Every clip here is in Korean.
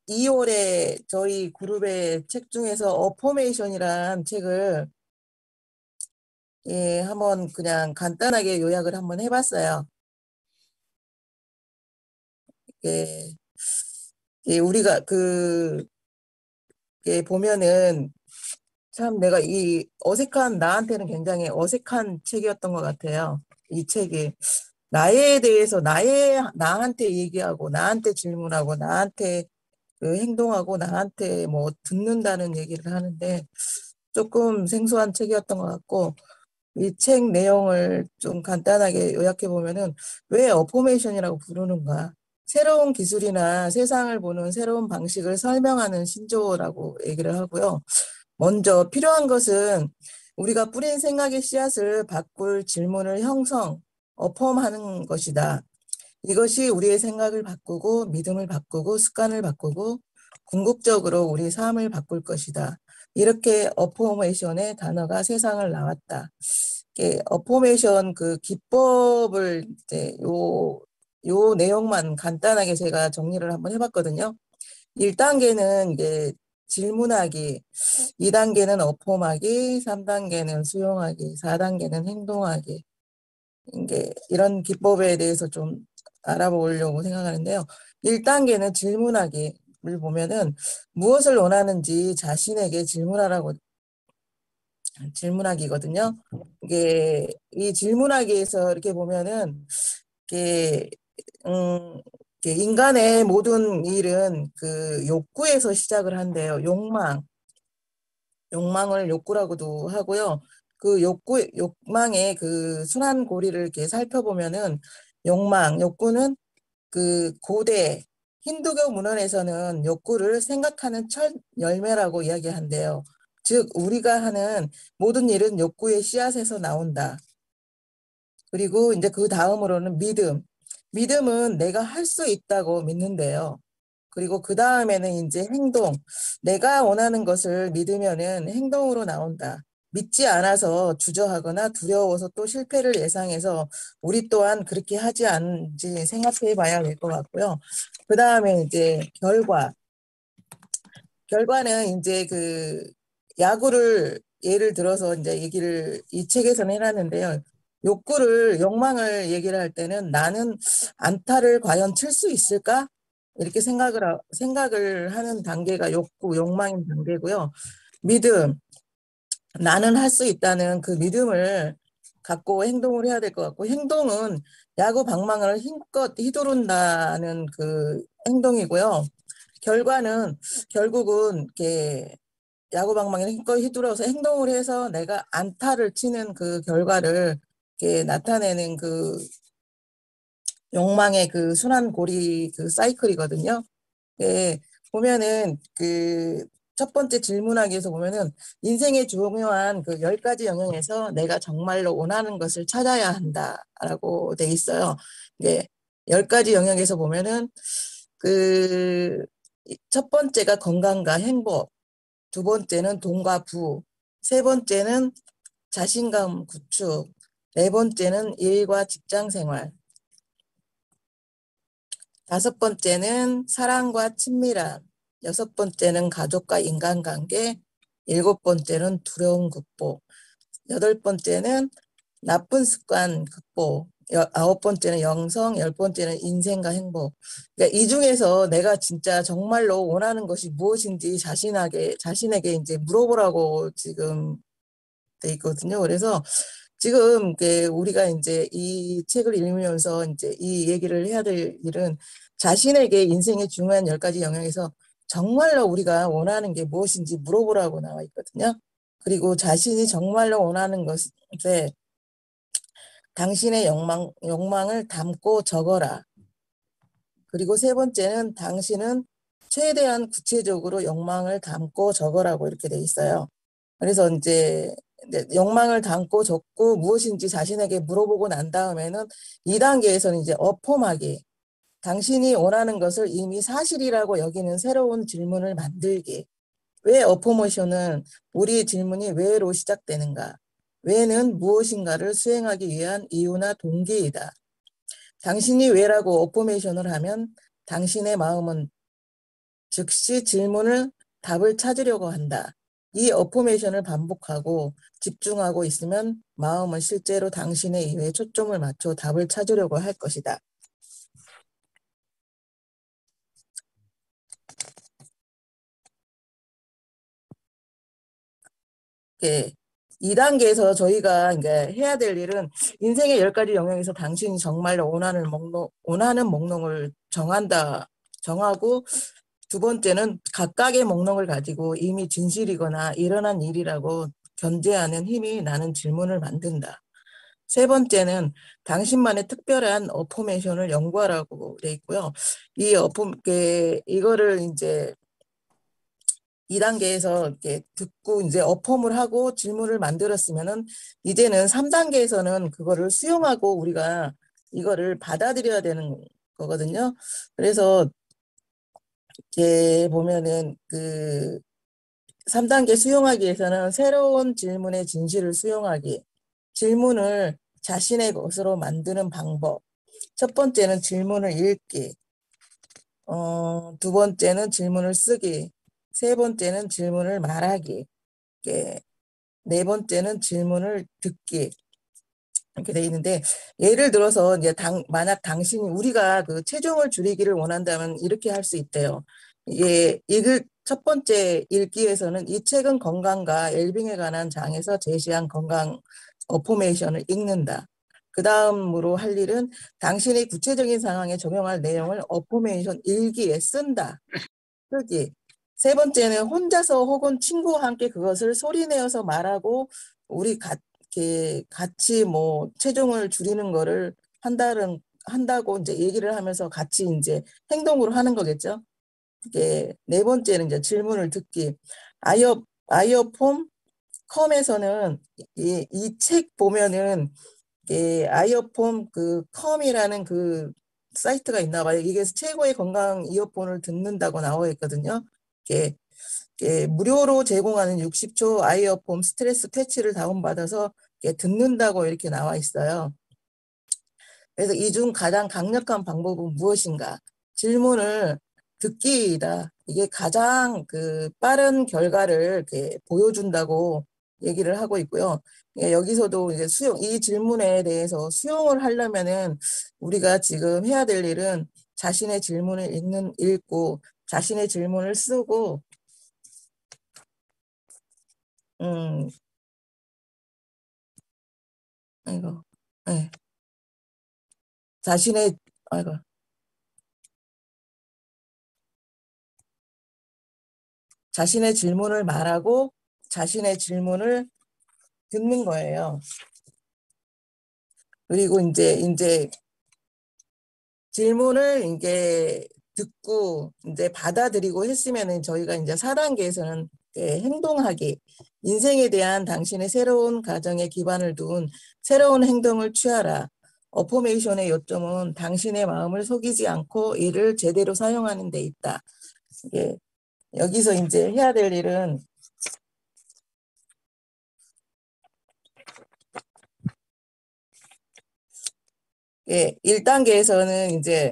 2월에 저희 그룹의 책 중에서 어포메이션이란 책을 한번 그냥 간단하게 요약을 한번 해봤어요. 예, 우리가 보면은 참 내가 이 나한테는 굉장히 어색한 책이었던 것 같아요. 이 책이 나한테 얘기하고, 나한테 질문하고, 나한테 행동하고, 나한테 뭐 듣는다는 얘기를 하는데 조금 생소한 책이었던 것 같고, 이 책 내용을 좀 간단하게 요약해 보면은 왜 어포메이션이라고 부르는가? 새로운 기술이나 세상을 보는 새로운 방식을 설명하는 신조어라고 얘기를 하고요. 먼저 필요한 것은 우리가 뿌린 생각의 씨앗을 바꿀 질문을 어펌하는 것이다. 이것이 우리의 생각을 바꾸고 믿음을 바꾸고 습관을 바꾸고 궁극적으로 우리 삶을 바꿀 것이다. 이렇게 어포메이션의 단어가 세상을 나왔다. 어포메이션 그 기법을 이제 요 내용만 간단하게 제가 정리를 한번 해봤거든요. 1단계는 이제 질문하기, 2단계는 어폼하기, 3단계는 수용하기, 4단계는 행동하기. 이게 이런 기법에 대해서 좀 알아보려고 생각하는데요. 1단계는 질문하기를 보면은 무엇을 원하는지 자신에게 질문하기거든요. 이게 이 질문하기에서 이렇게 보면은 이게 음 이게 인간의 모든 일은 그 욕구에서 시작을 한대요. 욕망을 욕구라고도 하고요. 욕망의 그 순환 고리를 이렇게 살펴보면은 욕구는 그 고대 힌두교 문헌에서는 욕구를 생각하는 첫 열매라고 이야기한대요. 즉, 우리가 하는 모든 일은 욕구의 씨앗에서 나온다. 그리고 이제 그 다음으로는 믿음. 믿음은 내가 할 수 있다고 믿는데요. 그리고 그 다음에는 이제 행동. 내가 원하는 것을 믿으면은 행동으로 나온다. 믿지 않아서 주저하거나 두려워서 또 실패를 예상해서 우리 또한 그렇게 하지 않은지 생각해 봐야 될 것 같고요. 그 다음에 이제 결과는 이제 그 야구를 예를 들어서 이제 이 책에서는 해놨는데요. 욕망을 얘기를 할 때는 나는 안타를 과연 칠 수 있을까? 이렇게 생각을 하는 단계가 욕망인 단계고요. 믿음, 나는 할 수 있다는 그 믿음을 갖고 행동을 해야 될 것 같고, 행동은 야구 방망이를 힘껏 휘두른다는 그 행동이고요. 결과는 결국은 이렇게 야구방망이를 힘껏 휘둘러서 행동을 해서 내가 안타를 치는 그 결과를 이렇게 나타내는 그 욕망의 그 순환고리 그 사이클이거든요. 예, 보면은 그 첫 번째 질문하기에서 보면은 인생의 중요한 그 10가지 영역에서 내가 정말로 원하는 것을 찾아야 한다라고 돼 있어요. 이게 10가지 영역에서 보면은 그 첫 번째가 건강과 행복, 두 번째는 돈과 부, 세 번째는 자신감 구축, 네 번째는 일과 직장 생활, 다섯 번째는 사랑과 친밀함, 여섯 번째는 가족과 인간관계, 일곱 번째는 두려움 극복, 여덟 번째는 나쁜 습관 극복, 아홉 번째는 영성, 열 번째는 인생과 행복. 그러니까 이 중에서 내가 진짜 정말로 원하는 것이 무엇인지 자신에게 이제 물어보라고 지금 돼 있거든요. 그래서 지금 우리가 이제 이 책을 읽으면서 이제 이 얘기를 해야 될 일은 자신에게 인생의 중요한 10가지 영역에서 정말로 우리가 원하는 게 무엇인지 물어보라고 나와 있거든요. 그리고 자신이 정말로 원하는 것에 당신의 욕망을 담고 적어라. 그리고 세 번째는 당신은 최대한 구체적으로 욕망을 담고 적어라고 이렇게 돼 있어요. 그래서 이제 욕망을 담고 적고 무엇인지 자신에게 물어보고 난 다음에는 2단계에서는 이제 어폼하기. 당신이 원하는 것을 이미 사실이라고 여기는 새로운 질문을 만들기. 왜 어포모션은 우리의 질문이 왜로 시작되는가? 왜는 무엇인가를 수행하기 위한 이유나 동기이다. 당신이 왜라고 어포메이션을 하면 당신의 마음은 즉시 질문을 답을 찾으려고 한다. 이 어포메이션을 반복하고 집중하고 있으면 마음은 실제로 당신의 이외에 초점을 맞춰 답을 찾으려고 할 것이다. 예, 2단계에서 저희가 이제 해야 될 일은 인생의 10가지 영역에서 당신이 정말로 원하는 목록을 정하고 두 번째는 각각의 목록을 가지고 이미 진실이거나 일어난 일이라고 견제하는 힘이 나는 질문을 만든다. 세 번째는 당신만의 특별한 어포메이션을 연구하라고 돼 있고요. 이거를 이제 2단계에서 이렇게 듣고 이제 어펌을 하고 질문을 만들었으면은 이제는 3단계에서는 그거를 수용하고 우리가 이거를 받아들여야 되는 거거든요. 그래서 이렇게 보면은 그 3단계 수용하기 위해서는 새로운 질문의 진실을 수용하기, 질문을 자신의 것으로 만드는 방법. 첫 번째는 질문을 읽기, 두 번째는 질문을 쓰기, 세 번째는 질문을 말하기, 네 번째는 질문을 듣기. 이렇게 돼 있는데 예를 들어서 이제 만약 당신이 우리가 그 체중을 줄이기를 원한다면 이렇게 할 수 있대요. 이게 첫 번째 읽기에서는 이 책은 건강과 웰빙에 관한 장에서 제시한 건강 어포메이션을 읽는다. 그 다음으로 할 일은 당신의 구체적인 상황에 적용할 내용을 어포메이션 일기에 쓴다. 쓰기. 세 번째는 혼자서 혹은 친구와 함께 그것을 소리내어서 말하고 우리 같이 뭐 체중을 줄이는 거를 한다고 이제 얘기를 하면서 같이 이제 행동으로 하는 거겠죠. 이게 네 번째는 이제 질문을 듣기. 아이어폼 컴에서는 이 책 보면은 아이어폼 그 컴이라는 그 사이트가 있나 봐요. 이게 최고의 건강 이어폰을 듣는다고 나와 있거든요. 이게 무료로 제공하는 60초 아이어폼 스트레스 패치를 다운받아서 듣는다고 이렇게 나와 있어요. 그래서 이 중 가장 강력한 방법은 무엇인가? 질문을 듣기이다. 이게 가장 그 빠른 결과를 보여준다고 얘기를 하고 있고요. 여기서도 이제 이 질문에 대해서 수용을 하려면은 우리가 지금 해야 될 일은 자신의 질문을 읽고 자신의 질문을 쓰고 음, 이거, 네. 자신의, 아이고, 자신의 질문을 말하고 자신의 질문을 듣는 거예요. 그리고 이제 질문을 이제 듣고 이제 받아들이고 했으면은 저희가 이제 4단계에서는 행동하기, 인생에 대한 당신의 새로운 가정에 기반을 둔 새로운 행동을 취하라. 어포메이션의 요점은 당신의 마음을 속이지 않고 이를 제대로 사용하는 데 있다. 예, 여기서 이제 해야 될 일은 1단계에서는 이제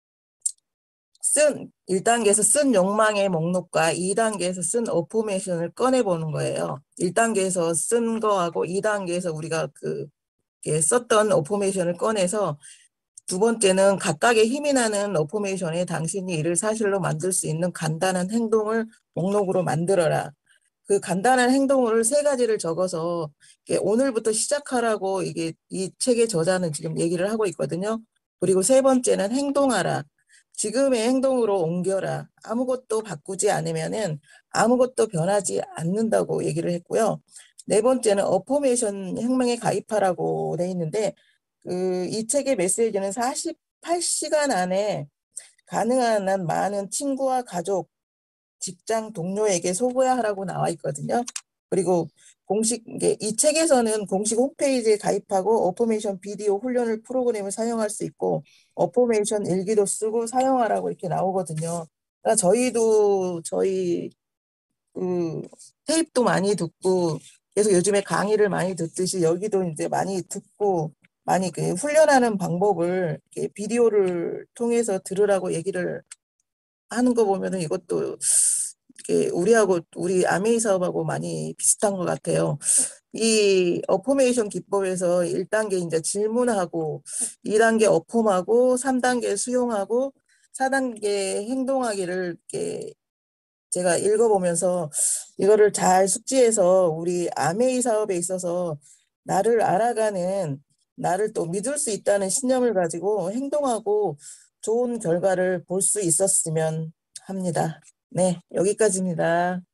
1단계에서 쓴 욕망의 목록과 2단계에서 쓴 어포메이션을 꺼내보는 거예요. 1단계에서 쓴 거하고 2단계에서 우리가 썼던 어포메이션을 꺼내서 두 번째는 각각의 힘이 나는 어포메이션에 당신이 이를 사실로 만들 수 있는 간단한 행동을 목록으로 만들어라. 그 간단한 행동을 3가지를 적어서 오늘부터 시작하라고 이 책의 저자는 지금 얘기를 하고 있거든요. 그리고 세 번째는 행동하라. 지금의 행동으로 옮겨라. 아무것도 바꾸지 않으면은 아무것도 변하지 않는다고 얘기를 했고요. 네 번째는 어포메이션 혁명에 가입하라고 돼 있는데 이 책의 메시지는 48시간 안에 가능한 한 많은 친구와 가족, 직장 동료에게 소개해야 하라고 나와 있거든요. 그리고 이 책에서는 공식 홈페이지에 가입하고 어포메이션 비디오 훈련을 프로그램을 사용할 수 있고 어포메이션 일기도 쓰고 사용하라고 이렇게 나오거든요. 그러니까 저희 그 테이프도 많이 듣고 계속 요즘에 강의를 많이 듣듯이 여기도 이제 많이 듣고 많이 훈련하는 방법을 비디오를 통해서 들으라고 얘기를 하는 거 보면은 이것도 이게 우리 아메이 사업하고 많이 비슷한 것 같아요. 이 어포메이션 기법에서 1단계 이제 질문하고 2단계 어폼하고 3단계 수용하고 4단계 행동하기를 이렇게 제가 읽어보면서 이거를 잘 숙지해서 우리 아메이 사업에 있어서 나를 알아가는 나를 또 믿을 수 있다는 신념을 가지고 행동하고 좋은 결과를 볼 수 있었으면 합니다. 네, 여기까지입니다.